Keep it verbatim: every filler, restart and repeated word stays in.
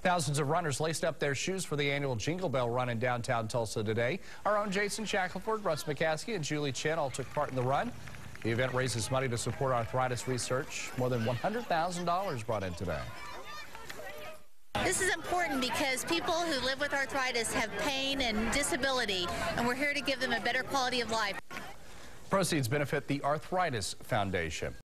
Thousands of runners laced up their shoes for the annual Jingle Bell Run in downtown Tulsa today. Our own Jason Shackelford, Russ McCaskey, and Julie Chen all took part in the run. The event raises money to support arthritis research. More than one hundred thousand dollars brought in today. This is important because people who live with arthritis have pain and disability, and we're here to give them a better quality of life. Proceeds benefit the Arthritis Foundation.